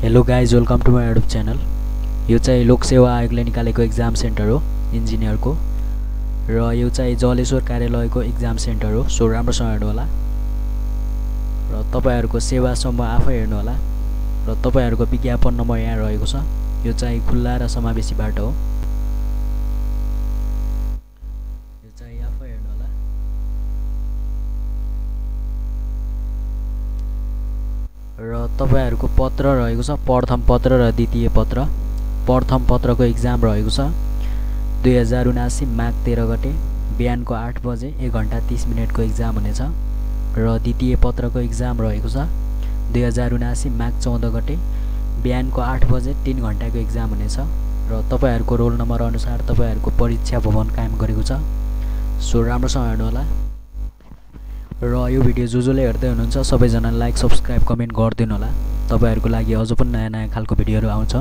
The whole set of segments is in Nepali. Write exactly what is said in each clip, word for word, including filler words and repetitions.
Hello guys, welcome to my YouTube channel. यो चाहिँ लोक सेवा आयोगले निकालेको एक्जाम सेन्टर हो इन्जिनियरको, र यो चाहिँ जलेश्वर कार्यालयको एक्जाम सेन्टर हो। सो राम्रोसँग हेर्नु होला र तपाईहरुको सेवासम्म आफै हेर्नु होला। र तपाईहरुको विज्ञापन नम्बर यहाँ रहेको छ। यो चाहिँ खुल्ला र समावेशी बाटो हो। यो चाहिँ आफै हेर्नु होला। र तपाईहरुको पत्र रहेको छ, प्रथम पत्र र द्वितीय पत्र। प्रथम पत्रको एक्जाम रहेको छ दुई हजार उनासी माघ तेह्र गते बिहानको आठ बजे एक घण्टा तीस मिनटको एक्जाम हुनेछ। र द्वितीय पत्रको एक्जाम रहेको छ दुई हजार उनासी माघ चौध गते बिहानको आठ बजे तीन घण्टाको एक्जाम हुनेछ। र तपाईहरुको रोल नम्बर अनुसार तपाईहरुको परीक्षा भवन कायम गरेको छ। सो राम्रोसँग हेर्नु होला। र यो भिडियो जो जसले हेर्दै हुनुहुन्छ सबैजनाले लाइक सब्स्क्राइब कमेन्ट गरिदिनु होला। तपाईहरुको लागि अझ पनि नयाँ नयाँ खालको भिडियोहरु आउँछ।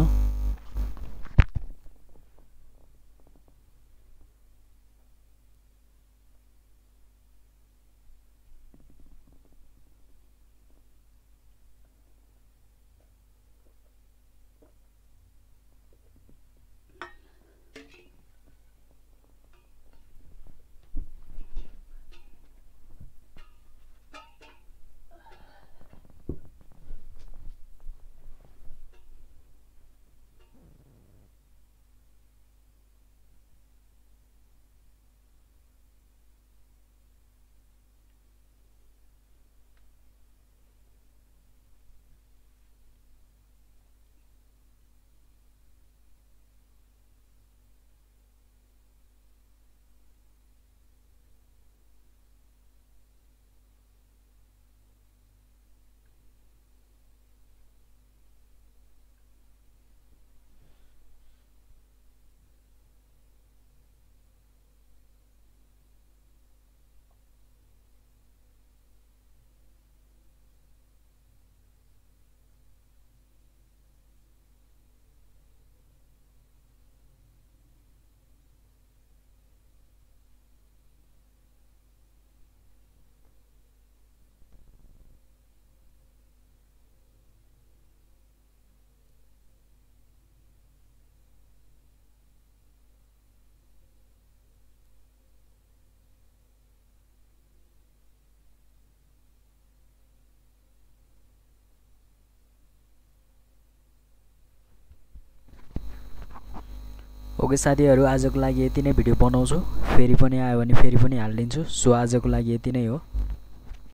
ओके साथीहरु, आजको लागि यति नै भिडियो बनाउँछु। फेरि पनि आयो भने फेरि पनि हालिदिन्छु। सो आजको लागि यति नै हो।